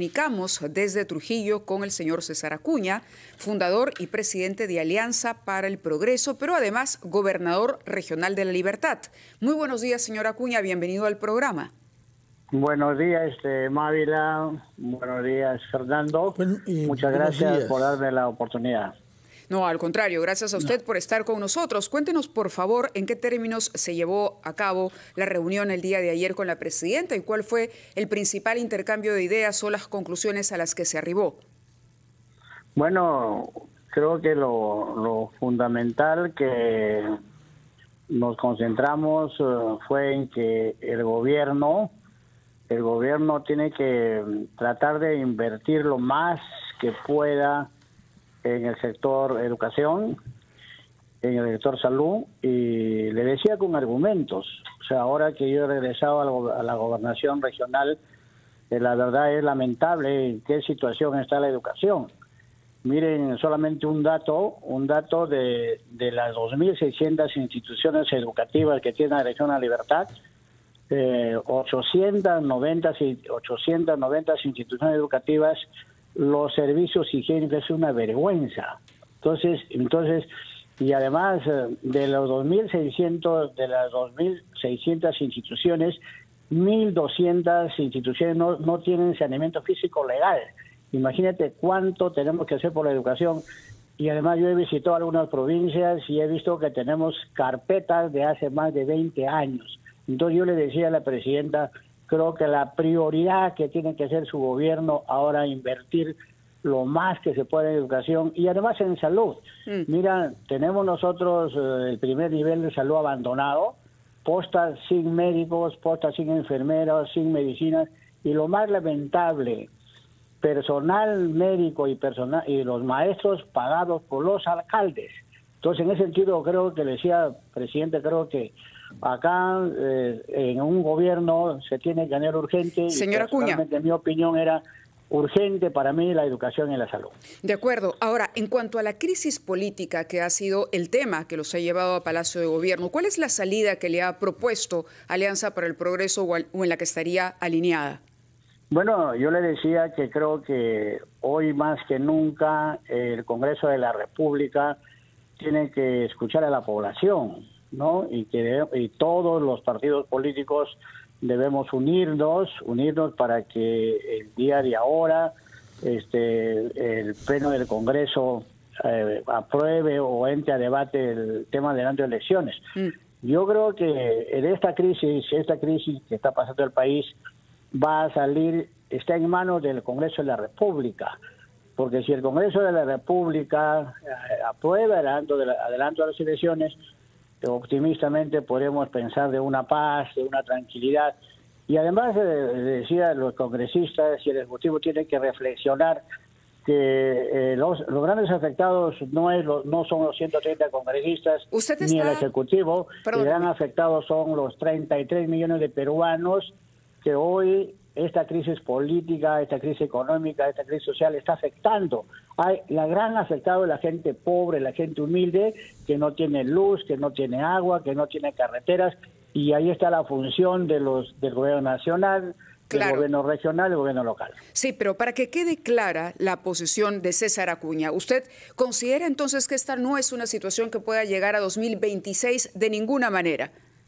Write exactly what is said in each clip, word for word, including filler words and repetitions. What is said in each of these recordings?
comunicamos desde Trujillo con el señor César Acuña, fundador y presidente de Alianza para el Progreso, pero además gobernador regional de La Libertad. Muy buenos días, señor Acuña, bienvenido al programa. Buenos días, este, Mávila. Buenos días, Fernando. Bueno, eh, Muchas gracias días. por darme la oportunidad. No, al contrario, gracias a usted no. por estar con nosotros. Cuéntenos, por favor, en qué términos se llevó a cabo la reunión el día de ayer con la presidenta y cuál fue el principal intercambio de ideas o las conclusiones a las que se arribó. Bueno, creo que lo, lo fundamental que nos concentramos uh, fue en que el gobierno, el gobierno tiene que tratar de invertir lo más que pueda en el sector educación, en el sector salud, y le decía con argumentos. O sea, ahora que yo he regresado a la, a la gobernación regional, eh, la verdad es lamentable en qué situación está la educación. Miren, solamente un dato, un dato de, de las dos mil seiscientas instituciones educativas que tiene la región de La Libertad, eh, ochocientas noventa instituciones educativas, los servicios higiénicos es una vergüenza. Entonces, entonces y además de los dos mil seiscientos de las dos mil seiscientas instituciones, mil doscientas instituciones no, no tienen saneamiento físico legal. Imagínate cuánto tenemos que hacer por la educación. Y además yo he visitado algunas provincias y he visto que tenemos carpetas de hace más de veinte años. Entonces yo le decía a la presidenta, creo que la prioridad que tiene que hacer su gobierno ahora es invertir lo más que se puede en educación y además en salud. Mm. Mira, tenemos nosotros eh, el primer nivel de salud abandonado, postas sin médicos, postas sin enfermeros, sin medicinas, y lo más lamentable, personal médico y personal y los maestros pagados por los alcaldes. Entonces, en ese sentido, creo que le decía, presidente, creo que acá eh, en un gobierno se tiene que ganar urgente. Señora Acuña, mi opinión era urgente para mí la educación y la salud. De acuerdo. Ahora, en cuanto a la crisis política que ha sido el tema que los ha llevado a Palacio de Gobierno, ¿cuál es la salida que le ha propuesto Alianza para el Progreso o en la que estaría alineada? Bueno, yo le decía que creo que hoy más que nunca el Congreso de la República tiene que escuchar a la población, ¿no? Y que y todos los partidos políticos debemos unirnos, unirnos para que el día de ahora este el pleno del Congreso eh, apruebe o entre a debate el tema de las elecciones. Mm. Yo creo que en esta crisis, esta crisis que está pasando el país va a salir, está en manos del Congreso de la República. Porque si el Congreso de la República eh, aprueba el adelanto de, la, adelanto de las elecciones, optimistamente podemos pensar de una paz, de una tranquilidad. Y además, eh, decía, los congresistas y el Ejecutivo tienen que reflexionar que eh, los, los grandes afectados no es lo, no son los ciento treinta congresistas ¿Usted ni está... el Ejecutivo. Perdón. El gran afectado son los treinta y tres millones de peruanos que hoy esta crisis política, esta crisis económica, esta crisis social está afectando. Hay la gran afectado es la gente pobre, la gente humilde, que no tiene luz, que no tiene agua, que no tiene carreteras, y ahí está la función de los del gobierno nacional, claro, del gobierno regional y del gobierno local. Sí, pero para que quede clara la posición de César Acuña, ¿usted considera entonces que esta no es una situación que pueda llegar a dos mil veintiséis de ninguna manera?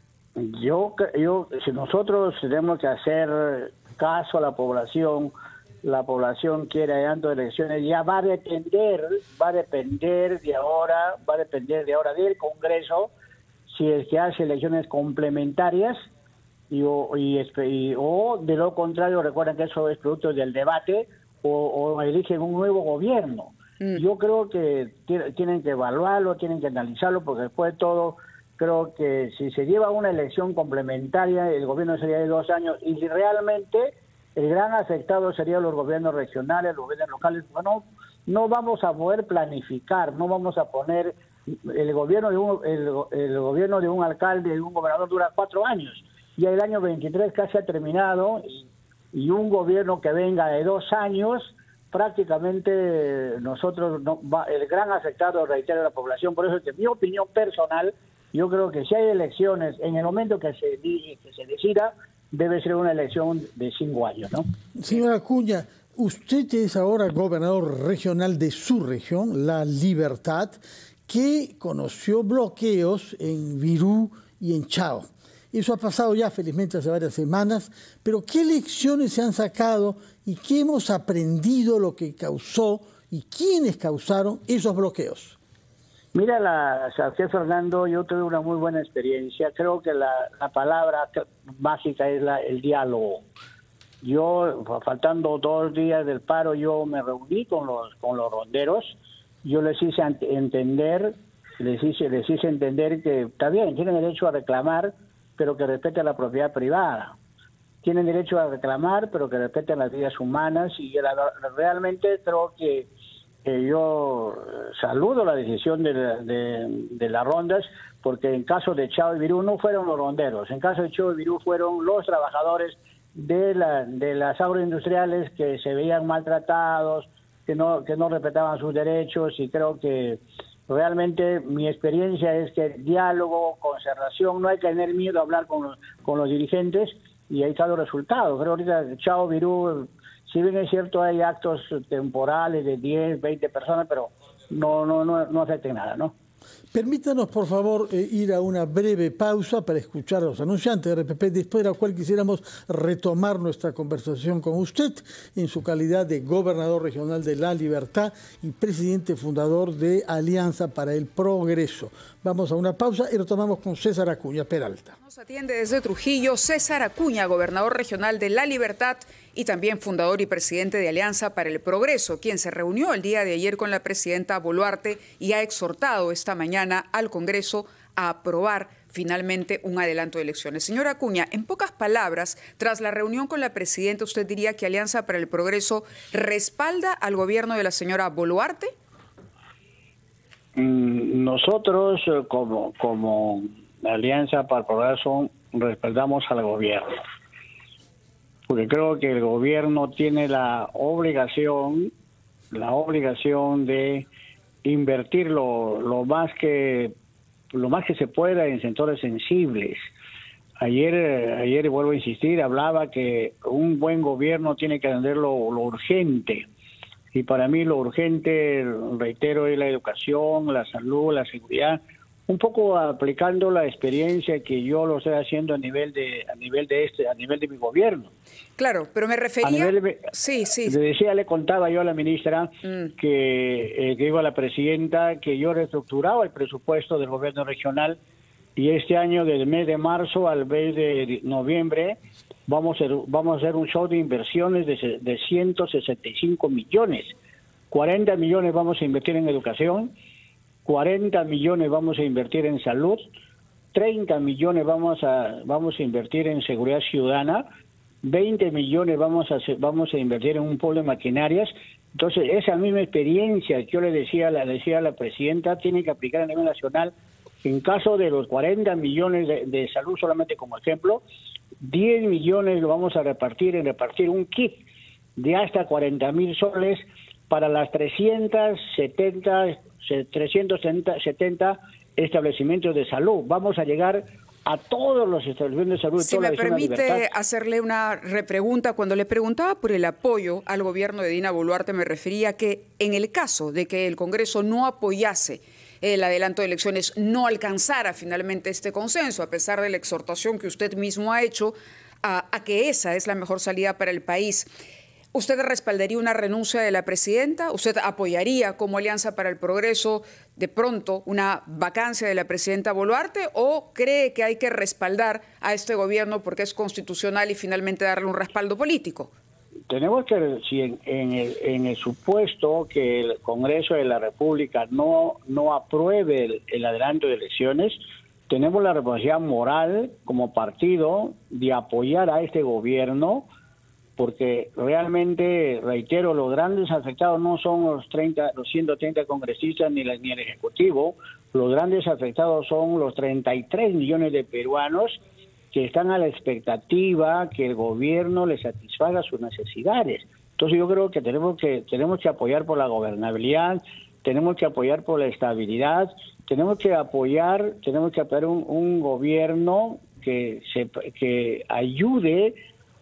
Yo, yo, si nosotros tenemos que hacer caso a la población, la población quiere dando elecciones, ya va a depender, va a depender de ahora, va a depender de ahora del Congreso, si es que hace elecciones complementarias y, o, y, y, o de lo contrario, recuerden que eso es producto del debate, o, o eligen un nuevo gobierno. Mm. Yo creo que tienen que evaluarlo, tienen que analizarlo, porque después de todo, creo que si se lleva una elección complementaria, el gobierno sería de dos años, y si realmente el gran afectado serían los gobiernos regionales, los gobiernos locales, bueno, no vamos a poder planificar, no vamos a poner, el gobierno de un, el, el gobierno de un alcalde, de un gobernador dura cuatro años, y el año veintitrés casi ha terminado, y, y un gobierno que venga de dos años, prácticamente nosotros, no, va, el gran afectado, reitero, la población. Por eso es que mi opinión personal, yo creo que si hay elecciones, en el momento que se, que se decida, debe ser una elección de cinco años, ¿no? Señora Acuña, Usted es ahora gobernador regional de su región, La Libertad, que conoció bloqueos en Virú y en Chao. Eso ha pasado ya felizmente hace varias semanas, pero ¿qué lecciones se han sacado y qué hemos aprendido lo que causó y quiénes causaron esos bloqueos? Mira, la, José Fernando, yo tuve una muy buena experiencia. Creo que la, la palabra mágica es la, el diálogo. Yo, faltando dos días del paro, yo me reuní con los con los ronderos. Yo les hice entender, les hice, les hice entender que está bien, tienen derecho a reclamar, pero que respeten la propiedad privada. Tienen derecho a reclamar, pero que respeten las vidas humanas. Y la, realmente creo que eh, yo saludo la decisión de, de, de las rondas, porque en caso de Chao y Virú no fueron los ronderos. En caso de Chao y Virú fueron los trabajadores de, la, de las agroindustriales que se veían maltratados, que no, que no respetaban sus derechos, y creo que realmente mi experiencia es que diálogo, concertación, no hay que tener miedo a hablar con los, con los dirigentes, y ahí están los resultados. Creo que ahorita Chao, Virú, si bien es cierto hay actos temporales de diez, veinte personas, pero no no no, no afecten nada, ¿no? Permítanos, por favor, eh, ir a una breve pausa para escuchar a los anunciantes de R P P, después de la cual quisiéramos retomar nuestra conversación con usted en su calidad de gobernador regional de La Libertad y presidente fundador de Alianza para el Progreso. Vamos a una pausa y retomamos con César Acuña Peralta. Nos atiende desde Trujillo César Acuña, gobernador regional de La Libertad y también fundador y presidente de Alianza para el Progreso, quien se reunió el día de ayer con la presidenta Boluarte y ha exhortado esta mañana al Congreso a aprobar finalmente un adelanto de elecciones. Señora Acuña, en pocas palabras, tras la reunión con la presidenta, ¿usted diría que Alianza para el Progreso respalda al gobierno de la señora Boluarte? Nosotros, como, como Alianza para el Progreso, respaldamos al gobierno, porque creo que el gobierno tiene la obligación, la obligación de invertir lo, lo más que lo más que se pueda en sectores sensibles. Ayer, ayer vuelvo a insistir, hablaba que un buen gobierno tiene que atender lo, lo urgente. Y para mí lo urgente, reitero, es la educación, la salud, la seguridad, un poco aplicando la experiencia que yo lo estoy haciendo a nivel de a nivel de este a nivel de mi gobierno. Claro, pero me refería... De, sí, sí. Le decía, le contaba yo a la ministra mm. que, eh, que iba a la presidenta, que yo reestructuraba el presupuesto del gobierno regional, y este año, del mes de marzo al mes de noviembre, vamos a hacer, vamos a hacer un show de inversiones de, de ciento sesenta y cinco millones. cuarenta millones vamos a invertir en educación, cuarenta millones vamos a invertir en salud, treinta millones vamos a vamos a invertir en seguridad ciudadana, veinte millones vamos a vamos a invertir en un polo de maquinarias. Entonces, esa misma experiencia que yo le decía, la decía a la presidenta, tiene que aplicar a nivel nacional. En caso de los cuarenta millones de, de salud, solamente como ejemplo, diez millones lo vamos a repartir en repartir un kit de hasta cuarenta mil soles para las trescientos setenta establecimientos de salud. Vamos a llegar a todos los establecimientos de salud. Si me permite hacerle una repregunta, cuando le preguntaba por el apoyo al gobierno de Dina Boluarte, me refería a que en el caso de que el Congreso no apoyase el adelanto de elecciones, no alcanzara finalmente este consenso, a pesar de la exhortación que usted mismo ha hecho a, a que esa es la mejor salida para el país, ¿usted respaldaría una renuncia de la presidenta? ¿Usted apoyaría como Alianza para el Progreso de pronto una vacancia de la presidenta Boluarte, o cree que hay que respaldar a este gobierno porque es constitucional y finalmente darle un respaldo político? Tenemos que, si en, en, el, en el supuesto que el Congreso de la República no, no apruebe el, el adelanto de elecciones, tenemos la responsabilidad moral como partido de apoyar a este gobierno, porque realmente, reitero, los grandes afectados no son los treinta, los ciento treinta congresistas ni, la, ni el Ejecutivo. Los grandes afectados son los treinta y tres millones de peruanos que están a la expectativa que el gobierno les satisfaga sus necesidades. Entonces yo creo que tenemos que tenemos que apoyar por la gobernabilidad, tenemos que apoyar por la estabilidad, tenemos que apoyar, tenemos que apoyar un, un gobierno que se que ayude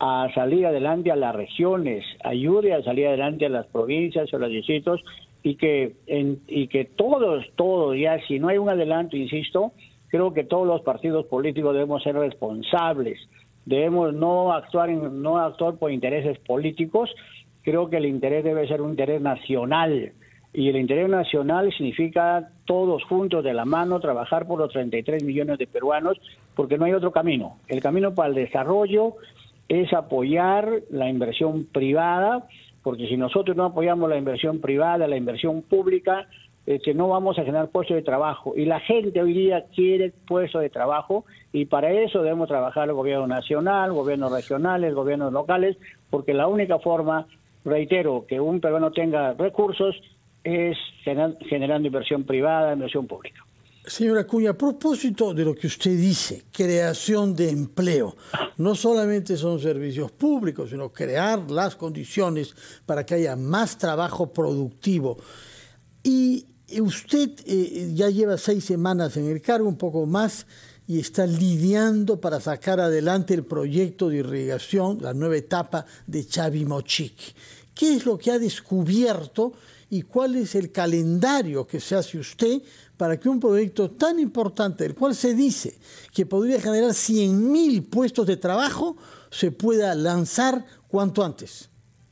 a salir adelante a las regiones, ayude a salir adelante a las provincias, a los distritos, y que, en, y que todos, todos, ya si no hay un adelanto, insisto, creo que todos los partidos políticos debemos ser responsables, debemos no actuar, en, no actuar por intereses políticos. Creo que el interés debe ser un interés nacional, y el interés nacional significa todos juntos de la mano trabajar por los treinta y tres millones de peruanos, porque no hay otro camino. El camino para el desarrollo es apoyar la inversión privada, porque si nosotros no apoyamos la inversión privada, la inversión pública, este, no vamos a generar puestos de trabajo. Y la gente hoy día quiere puestos de trabajo, y para eso debemos trabajar el gobierno nacional, gobiernos regionales, gobiernos locales, porque la única forma, reitero, que un peruano tenga recursos es gener, generando inversión privada, inversión pública. Señora Acuña, a propósito de lo que usted dice, creación de empleo, no solamente son servicios públicos, sino crear las condiciones para que haya más trabajo productivo. Y usted eh, ya lleva seis semanas en el cargo, un poco más, y está lidiando para sacar adelante el proyecto de irrigación, la nueva etapa de Chavimochic. ¿Qué es lo que ha descubierto y cuál es el calendario que se hace usted para que un proyecto tan importante, del cual se dice que podría generar cien mil puestos de trabajo, se pueda lanzar cuanto antes?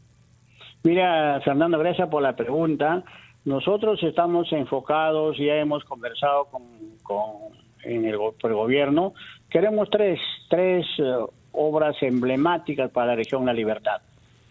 Mira, Fernando, gracias por la pregunta. Nosotros estamos enfocados, ya hemos conversado con, con en el, por el gobierno. Queremos tres, tres uh, obras emblemáticas para la región La Libertad.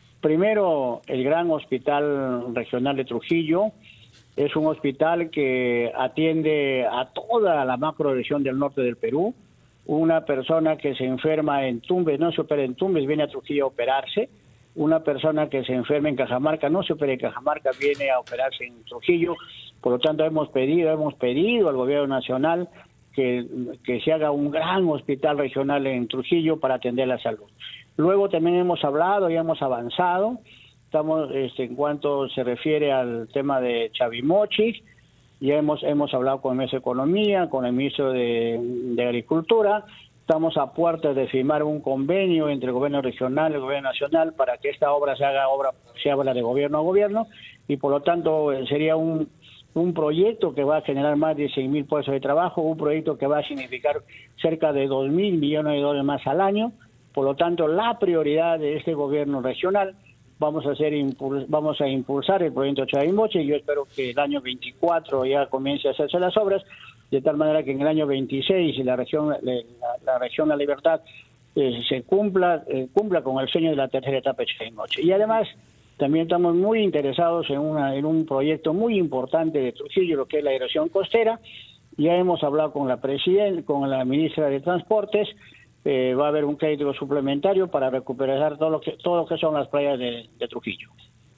Primero, el gran hospital regional de Trujillo. Es un hospital que atiende a toda la macroregión del norte del Perú. Una persona que se enferma en Tumbes, no se opera en Tumbes, viene a Trujillo a operarse. Una persona que se enferma en Cajamarca, no se opera en Cajamarca, viene a operarse en Trujillo. Por lo tanto, hemos pedido, hemos pedido al gobierno nacional que, que se haga un gran hospital regional en Trujillo para atender la salud. Luego también hemos hablado y hemos avanzado. Estamos, este, en cuanto se refiere al tema de Chavimochic, ya hemos hemos hablado con el ministro de Economía, con el ministro de, de Agricultura. Estamos a puertas de firmar un convenio entre el gobierno regional y el gobierno nacional para que esta obra se haga obra, se habla de gobierno a gobierno, y por lo tanto sería un, un proyecto que va a generar más de cien mil puestos de trabajo, un proyecto que va a significar cerca de dos mil millones de dólares más al año. Por lo tanto, la prioridad de este gobierno regional, vamos a hacer vamos a impulsar el proyecto Chavimochic, y yo espero que el año veinticuatro ya comience a hacerse las obras, de tal manera que en el año veintiséis la región la, la región La Libertad eh, se cumpla eh, cumpla con el sueño de la tercera etapa de Chavimochic. Y además también estamos muy interesados en una en un proyecto muy importante de Trujillo, lo que es la erosión costera. Ya hemos hablado con la presidenta, con la ministra de Transportes. Eh, va a haber un crédito suplementario para recuperar todo lo que todo lo que son las playas de, de Trujillo.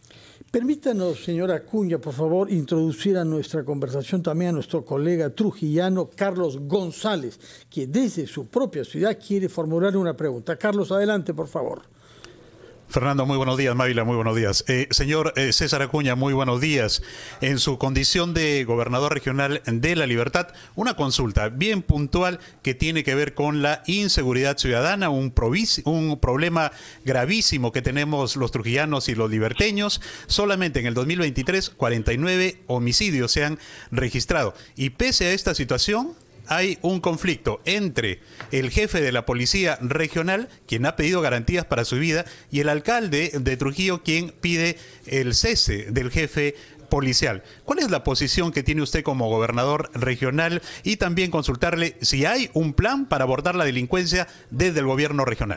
Permítanos, señora Acuña, por favor, introducir a nuestra conversación también a nuestro colega trujillano Carlos González, que desde su propia ciudad quiere formular una pregunta. Carlos, adelante, por favor. Fernando, muy buenos días. Mávila, muy buenos días. Eh, señor eh, César Acuña, muy buenos días. En su condición de gobernador regional de La Libertad, una consulta bien puntual que tiene que ver con la inseguridad ciudadana, un, un problema gravísimo que tenemos los trujillanos y los liberteños. Solamente en el dos mil veintitrés, cuarenta y nueve homicidios se han registrado. Y pese a esta situación, hay un conflicto entre el jefe de la policía regional, quien ha pedido garantías para su vida, y el alcalde de Trujillo, quien pide el cese del jefe policial. ¿Cuál es la posición que tiene usted como gobernador regional? Y también consultarle si hay un plan para abordar la delincuencia desde el gobierno regional.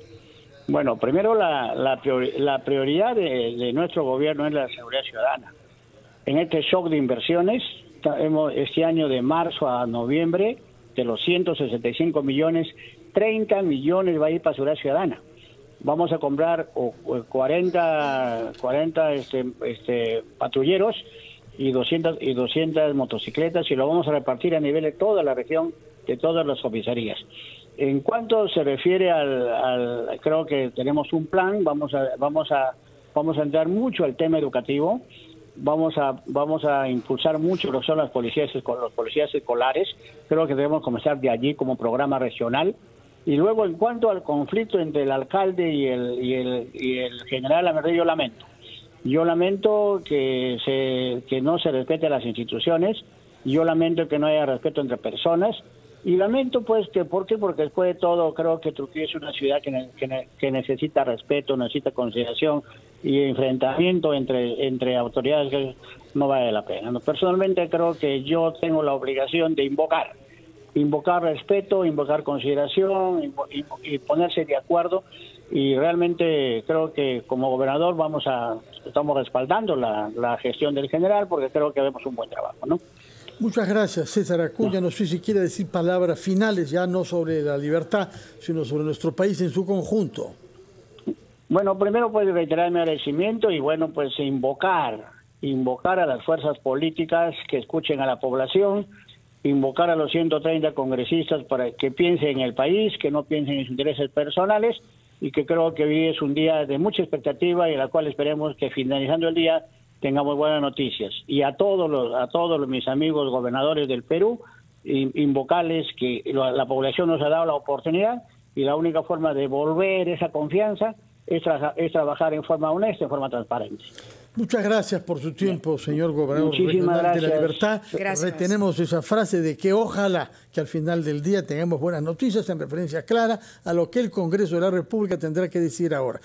Bueno, primero la, la, priori la prioridad de, de nuestro gobierno es la seguridad ciudadana. En este shock de inversiones, hemos, este año de marzo a noviembre, de los ciento sesenta y cinco millones, treinta millones va a ir para seguridad ciudadana. Vamos a comprar o, o cuarenta, cuarenta este, este, patrulleros y doscientas, y doscientas motocicletas, y lo vamos a repartir a nivel de toda la región, de todas las comisarías. En cuanto se refiere al, al creo que tenemos un plan, vamos a, vamos a, vamos a entrar mucho al tema educativo. Vamos a vamos a impulsar mucho lo que son las policías con los policías escolares. Creo que debemos comenzar de allí como programa regional. Y luego, en cuanto al conflicto entre el alcalde y el, y el, y el general, la verdad, yo lamento. Yo lamento que, se, que no se respete las instituciones, yo lamento que no haya respeto entre personas, y lamento pues que, ¿por qué? Porque después de todo creo que Trujillo es una ciudad que, ne, que, ne, que necesita respeto, necesita consideración y enfrentamiento entre, entre autoridades que no vale la pena. ¿no? Personalmente creo que yo tengo la obligación de invocar, invocar respeto, invocar consideración invo, y ponerse de acuerdo, y realmente creo que como gobernador vamos a estamos respaldando la, la gestión del general porque creo que vemos un buen trabajo, ¿no? Muchas gracias, César Acuña. No sé si quiere decir palabras finales, ya no sobre la libertad, sino sobre nuestro país en su conjunto. Bueno, primero pues reiterar mi agradecimiento y bueno, pues invocar, invocar a las fuerzas políticas que escuchen a la población, invocar a los ciento treinta congresistas para que piensen en el país, que no piensen en sus intereses personales, y que creo que hoy es un día de mucha expectativa y en la cual esperemos que finalizando el día tengamos buenas noticias. Y a todos los a todos los, mis amigos gobernadores del Perú, invocarles que la, la población nos ha dado la oportunidad y la única forma de devolver esa confianza es, tra es trabajar en forma honesta, en forma transparente. Muchas gracias por su tiempo, señor gobernador regional de la Libertad. Gracias. Retenemos esa frase de que ojalá que al final del día tengamos buenas noticias en referencia clara a lo que el Congreso de la República tendrá que decir ahora.